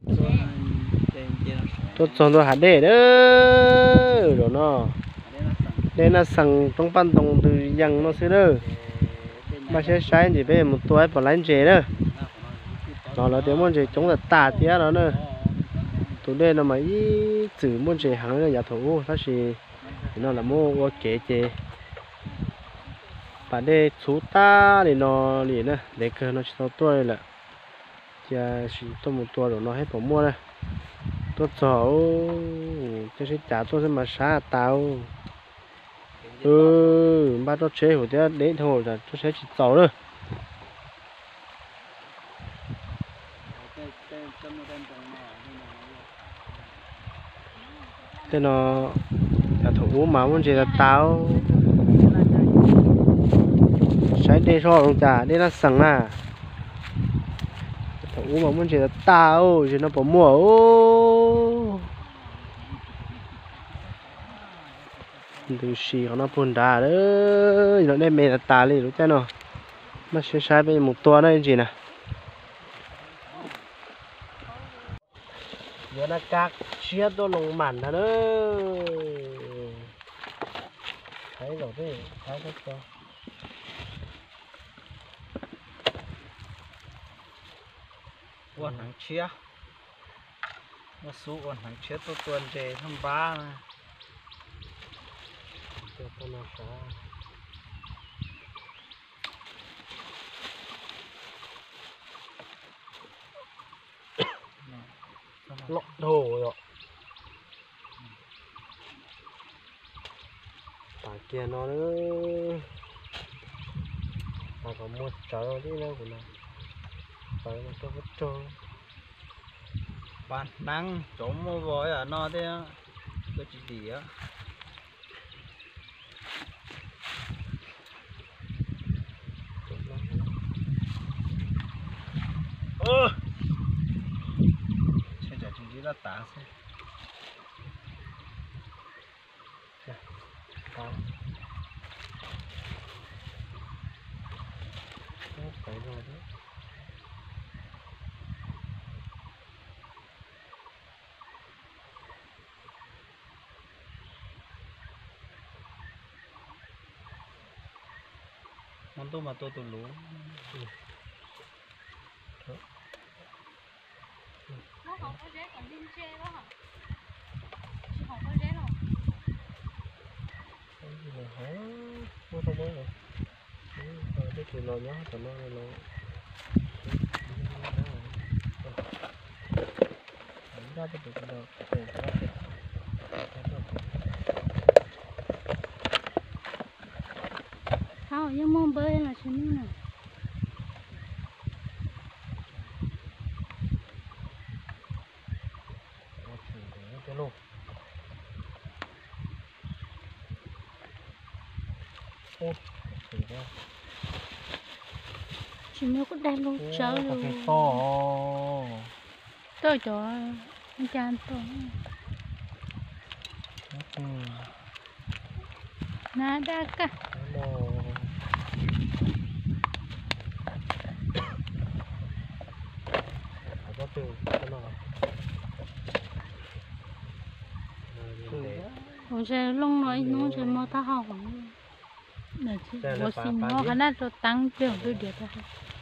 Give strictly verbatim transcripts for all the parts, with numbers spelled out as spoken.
tôi chọn tôi hạt đê đó rồi nó đây là sẵn trong ban đồng từ dằng nó sẽ đó mà sẽ sai gì bây một tuổi bỏ lánh chế đó nó là tiếng môn chế chống là tà tía đó nữa tụi đây là mấy chữ môn chế hàng là nhà thủ nó chỉ nó là mua chế chế bà đây chú ta thì nó liền nữa để cơ nó chỉ tuổi là giờ chỉ tôi một tuổi rồi nó hết bỏ mua đây tôi cháu tôi sẽ trả tôi sẽ mà xả tao ừ ba tôi chế hồi thế đến thôi là tôi sẽ chỉ cháu nữa thế nó là thủ mà muốn chỉ là tao sai đây cho ông trả đây là sẵn à thủ mà muốn chỉ là tao chỉ nó bỏ mua ô từ xì nó buồn đà đó nó đây mẹ là tà đi đúng chưa nào nó sẽ sai bên một tua đây gì nè giờ là các chia đôi lồng mặn đó thấy rồi đấy thấy rất to quần hàng chia nó số quần hàng chia tôi tuần về thăm ba lọ đồ rồi tả kia nó nữa ta có một cháu đi đâu của nó phải nó cho vứt trôi bạn năng trống mua vội ở nó thế cái gì gì á ơ sẽ trả chúng chỉ là tả xem phải rồi đấy món tôi mà tôi tôi lú nó không có rễ còn lên tre đó hả không có rễ đâu hả mua không mới rồi cái chuyện lo nhá tao nói lo ra được được được không nhưng mong bơi là sao nè cái lô ô chỉ nếu có đem luôn sợ luôn cái to tôi cho anh chan tôi nada cả có từ cái nào hồi giờ lông nói nó sẽ mua ta học này chứ bố xin nó khả năng tôi tăng tiền tôi được ta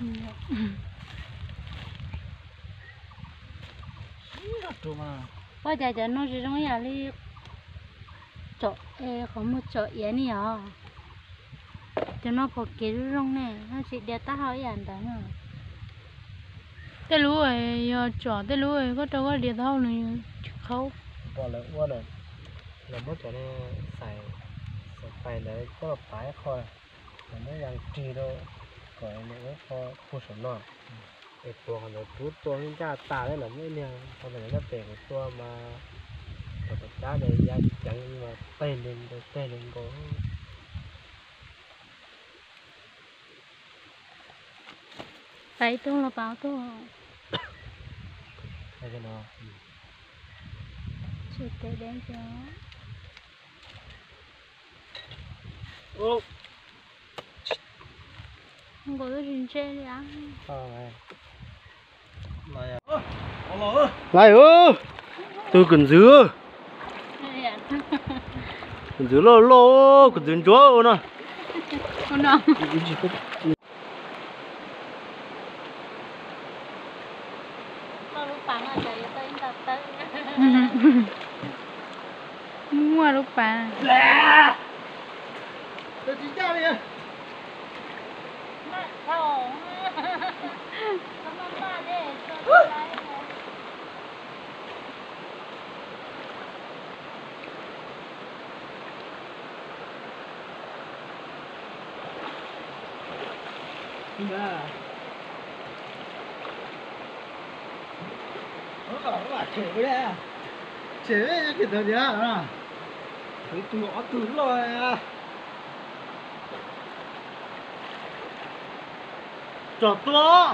bao giờ giờ nó chỉ trong nhà đi chỗ không một chỗ yến nhỉ cho nó bỏ cái rong này nó chỉ để ta hỏi ăn đó nữa cái lúa ấy chỗ cái lúa ấy có đâu có để đâu này khâu bỏ lại qua này là mất cho nó xài xài đấy có phải khỏi là nó đang trì đâu còn nó có khu sở nọ cáiตัวของเราตัวตัวนี้จ้าตาได้หรือไม่เนี่ยพอเป็นแล้วเปลี่ยนตัวมาแต่จ้าเนี่ยยังยังมาเต้นเล่นเต้นเล่นก็ไปตัวละเปล่าตัว hay cái nào Chị tới đến cho ô không có cái gì chơi đi ăn sao này này ô ô lại ơ tôi cần dứa cần dứa lô lô cần dứa chúa nè con nào mua lúc bà tôi chỉ cho đi chế với đây chế với cái thời điểm à thấy tụi nó từ rồi à trò to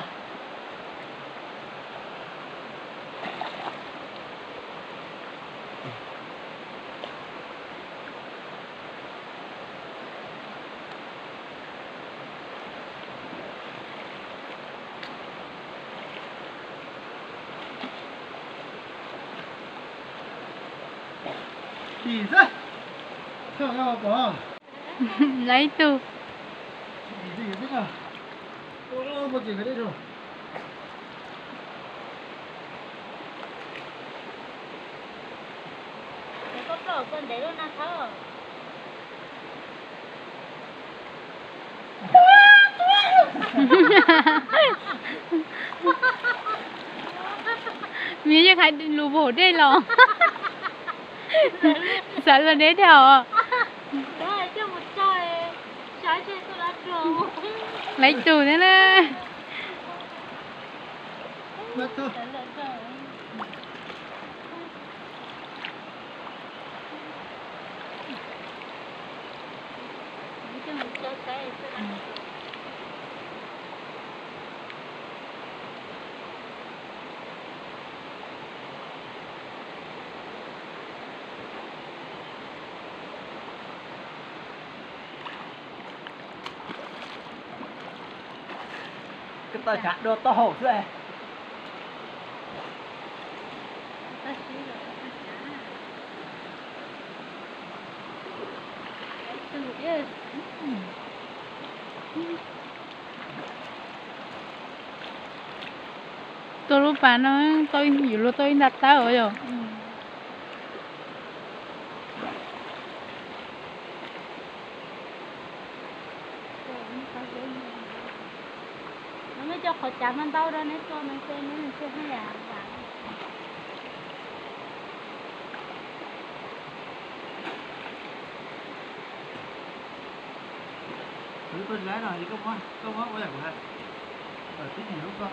gì thế sao nhau bỏ lấy từ gì gì thế à ô một chuyện cái đấy rồi có cỡ con để luôn ăn thở miếng như khai lù bổ đây lò sợ là đấy theo đấy cho một trời trái trên tôi đã trường lấy tù nữa nè mất thôi cái tờ chặt đồ to hổ thế này tôi lúc bán nó tôi hiểu luôn tôi đặt ta ở rồi nó mới cho khỏi chạm ăn bao đó nên cho nó chơi nó mình chơi hay là thứ tôi lái rồi thì không có không có bao giờ ở tí gì lúc con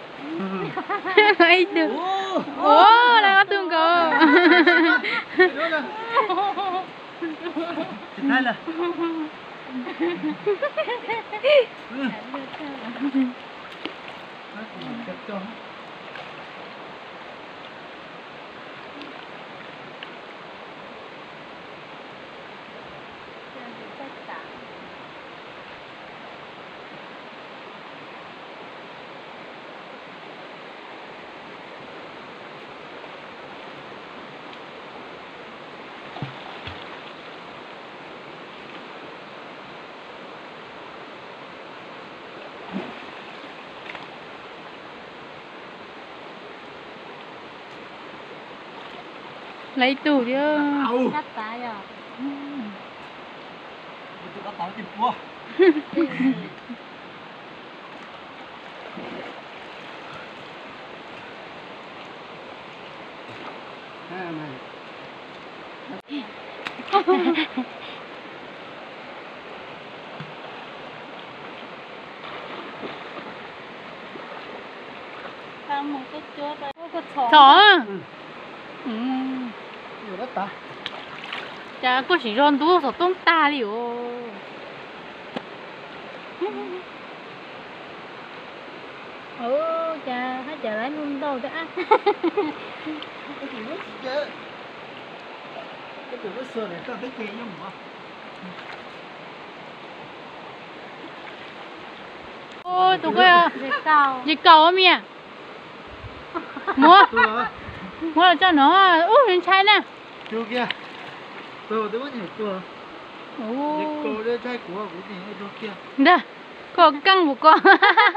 ấy được ố đang có tương cơ chị thấy là lấy tủ chứ cắt tá rồi tụi nó tao chụp qua à mày tao một cái chốt đây có chó chó ừ nhiều đất ta chả có chỉ ròn đua rồi tôm ta đi ô ừ chả hay chả lấy luôn đâu đã cái tụi nó chứ cái tụi nó sờ này tao thấy kì nhưng mà ôi tụi cái gì cầu gì cầu á mẹ mua Tua. mua cho nó ú mình trai nè Tua kia. Tua tôi có nhiều tua. ú Cô đưa trai của của gì tua kia. đó có căng một con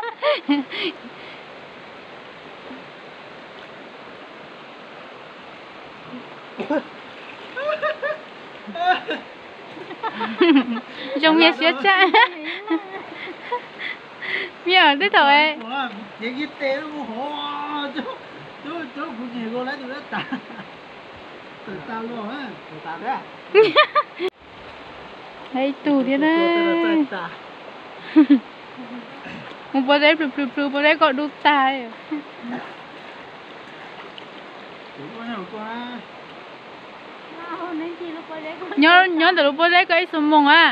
trong nhà xếp cha giờ tới thôi Những cái tên nó hổ chú chú chú của gì cô lấy tụi nó tà tụi tao luôn á tụi tao đấy thấy tù thế đấy một bữa đấy bự bự bự bữa đấy gọi đu tài nhớ nhớ từ lúc bữa đấy có ấy sum mông à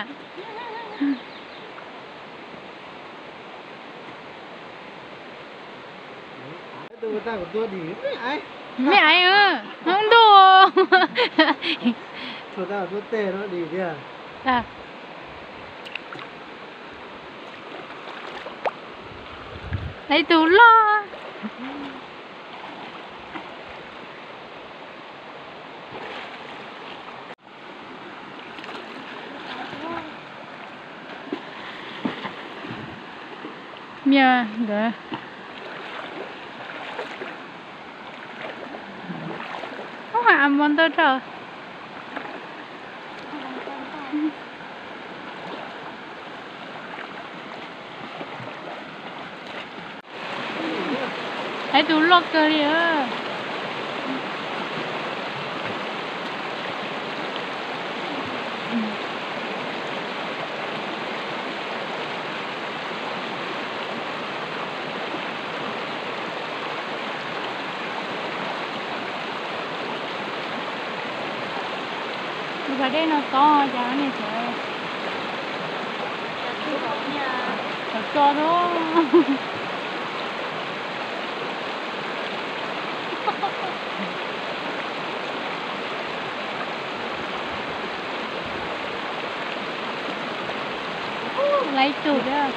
tụi tao của tôi đi mấy ai mẹ ai ơ không đùa tụi tao của tôi tê nó đi kìa à lấy tù lo mía đó không phải ăn món tao trời thấy tủ lót cơ đi ơ cái đây nó to giá này trời thật to đó lấy tủ đó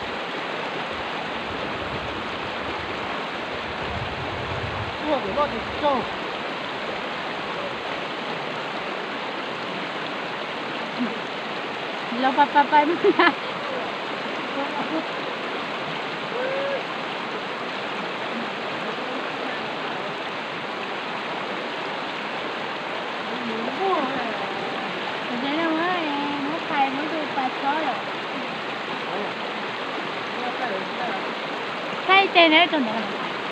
Ủa, để nó đi đâu lo pa pa pa thế đâu á nó cay nó tôi pa chó rồi cay tên đấy tôi nữa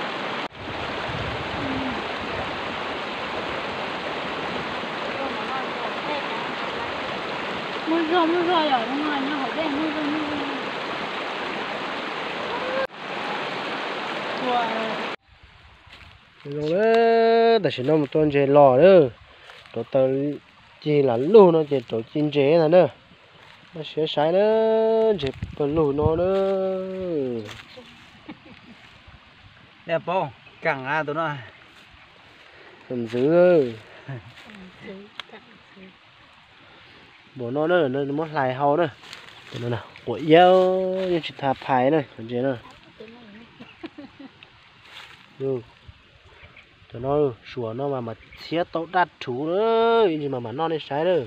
mua rau mua rau rồi đúng rồi nó hỏi đây mua rau mua rau rồi đó tại sao nó một tuần chơi lò đó tổ tao chỉ là luôn nó chỉ tổ chín chế là nữa nó sẽ sai đó chỉ phần lù nó nữa đẹp không cẳng à tụi nó phần dữ bố nó nữa nó mất lại hao nữa tụi nó nào của yêu như chỉ thả phái này còn chế nữa ừ tụi nó sủa nó mà mà xé tao đặt chú nữa gì mà mà nó này sai nữa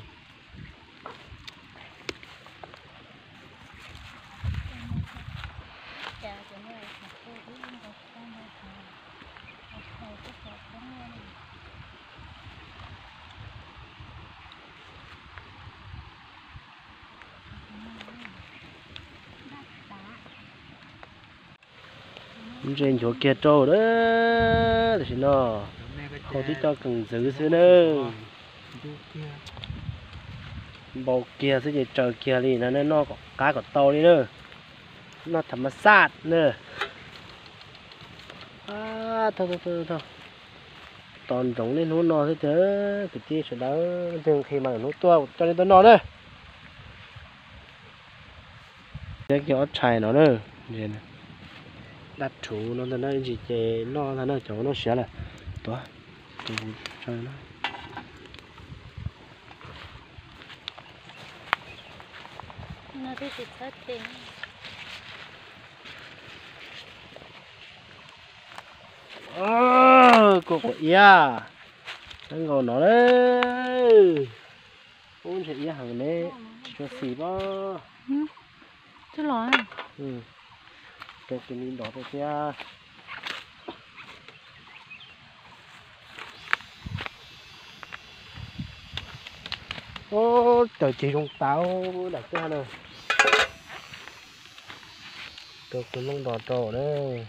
trên chỗ kia trâu đó thì nó không thích cho cần giữ xíu nữa bầu kia sẽ gì trời kia đi nó nó có cá có to đi nữa nó thầm sát nữa à thôi thôi thôi thôi toàn giống lên hôn nó thế thế cái chi sẽ đó thường khi mà nó to cho nên tôi nó nữa cái kiểu chài nó nữa vậy nè đặt chủ nó là nó chỉ chế nó là nó chỗ nó sẽ là đó chủ cho nó nó thì chỉ sát tiền à ơ cô của ia đang ngồi nó đấy ôn sẽ ia hàng đấy cho xì bao chứ lo ừ cái cái nhìn đó thôi kia ô trời chị trong táo đặt ra nè tôi cũng lông đỏ trổ đấy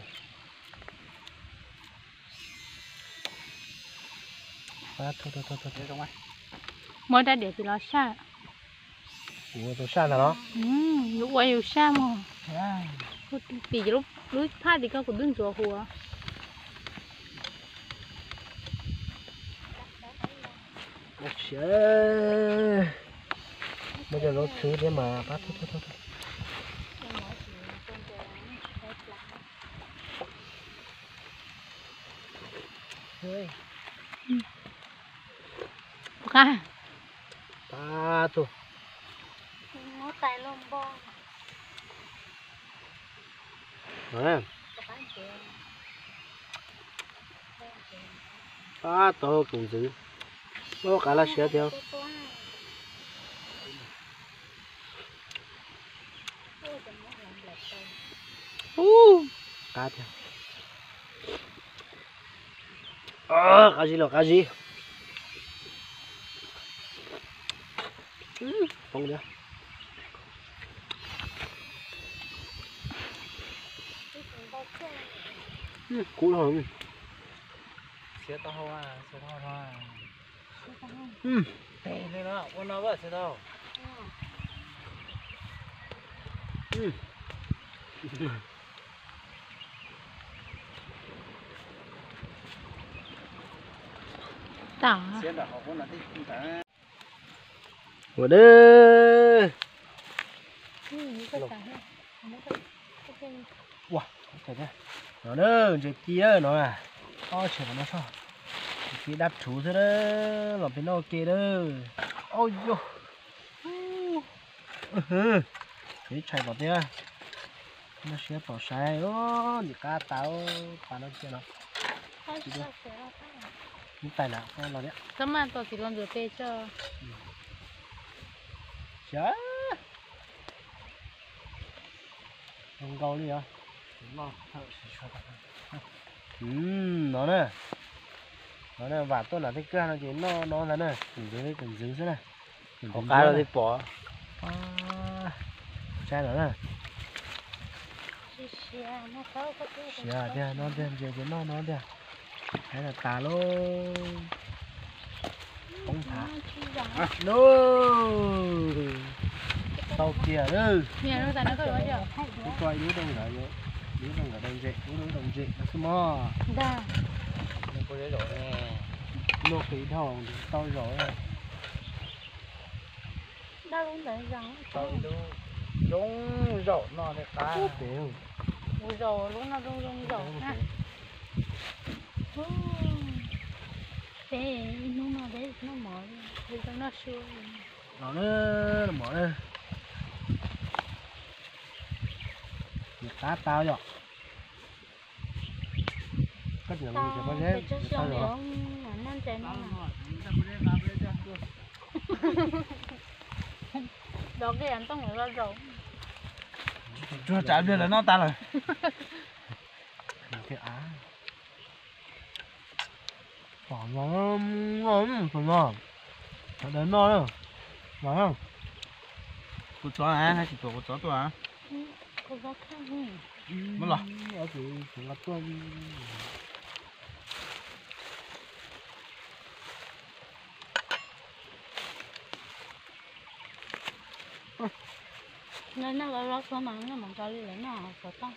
à, thôi thôi thôi thôi thôi không ai mới đã để thì nó xa ủa tôi xa là nó ừ lúc quay yêu xa mà vì lúc lúc phát thì có cũng đứng chỗ hùa ôi trời bây giờ nó thứ thế mà bắt thôi thôi thôi thôi ca ta thôi nó tay lông bông nè ta to cũng dữ nó cả là xe theo uh cá theo ờ cá gì là cá gì không nhá cú rồi xe tao à xe tao à ừ đây đây nó con nó vậy xe tao ừ tả xe là họ con là thích không cả ở đây wow thấy chưa nó đó chơi kia nó à ôi trời nó sao cái đáp chú thế đó làm cái nó kia đó ôi yo cái chạy vào đây nó sẽ bỏ sai ô thì cá táo cá nó kia nó những tài nào con nó đấy tấm ăn tôi chỉ còn rửa bê cho chá không câu đi à đúng không ừ nó nè nó nè và tôi là cái cơ nó chỉ nó nó là nè từng dưới từng dưới thế này có cái rồi thì bỏ à chai nó nè xìa đi nó đi giờ giờ nó nó đi hay là tà luôn không thả no tàu kia đó mẹ nó tại nó có nói chưa cái coi đứa đông ở vậy đứa đông ở đông dậy đứa đông đông dậy nó cứ mò đa nó có đấy rồi nè nó khí thòng tao rồi đa luôn đấy rằng tao đi đúng rổ nó để cá đều ui dồi lúc nào rung rung dầu ha thế nó mà đấy nó mỏi vì cho nó sure nó nữa mỏ nữa cá tao rồi cất nhận tao thì bao nhiêu cho tao xong để rồi ông ăn chén nó đó cái ăn tao người ra dầu chưa trả biết là nó ta rồi cái á còn nó ngon còn ngon nó đến nó nữa ngon không cô chó à hay chỉ tổ cô chó tôi à có giá khác không mất rồi ở chị cũng là con nên nó gọi là số mà nó mà cho đi lấy nó số tăng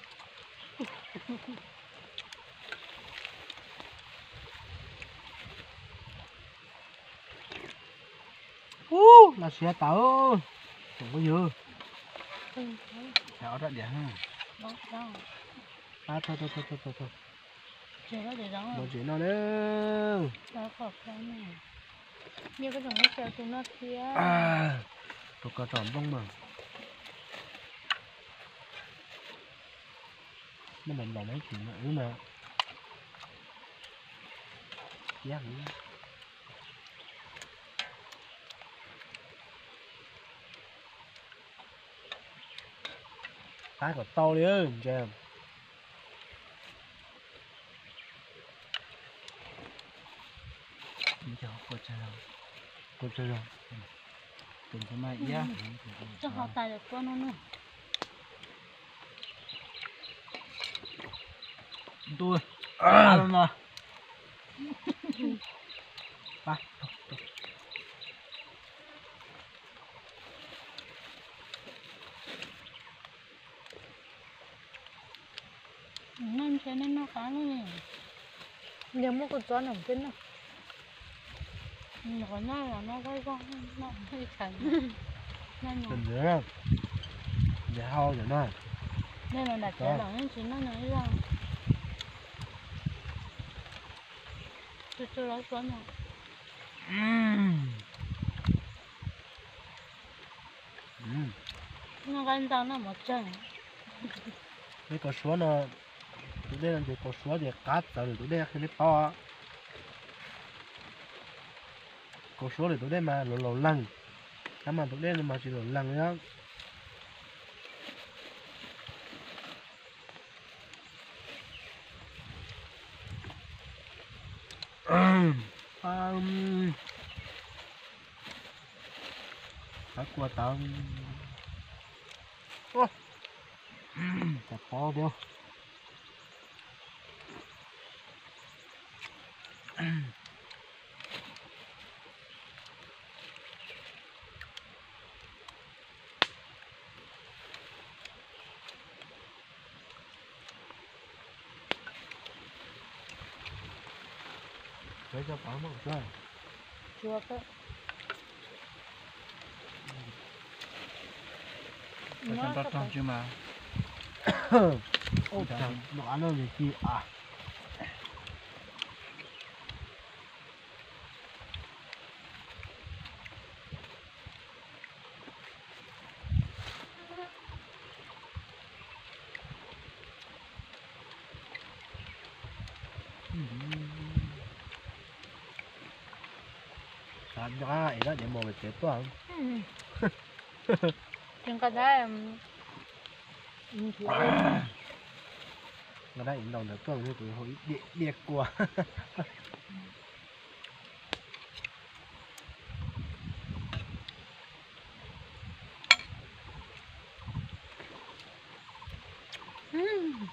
uh là xe tàu không có dừa kéo ra điểm ha đó đó à thôi thôi thôi thôi thôi thôi chưa có để đó một chuyện nào nữa đó khó khăn này như cái dòng nước sữa tụi nó kia à tôi có tròn bông mà nó mình làm mấy chuyện nữa mà nhá cái còn to đi ơi chèm mình cho cô chơi đâu cô chơi rồi từng cái mai giá cho họ tài được con nó nữa tôi à luôn mà ba nên cho nên nó khá luôn nhưng mà con chó nằm trên nó nó nó là nó cái con nó hơi chảy nên đừng nhớ để hao để nó nên là đặt trở lại chỉ nó nói ra tôi chưa nói quá nào nó gan tao nó một chân cái con số nó tụi đây là cái con số để cắt rồi tụi đây khi nó to con số để tụi đây mà lỗ lỗ lăng cái mà tụi đây mà chỉ lỗ lăng nhá um, phải qua tao ô chặt to đi để cho phá một cái chưa có nó bắt con chưa mà ô trời nó ăn nó gì chi à làm cho ai đó để mua về chết toàn chừng cái đấy nó đã in đầu nó cơn như tụi hồi địa địa qua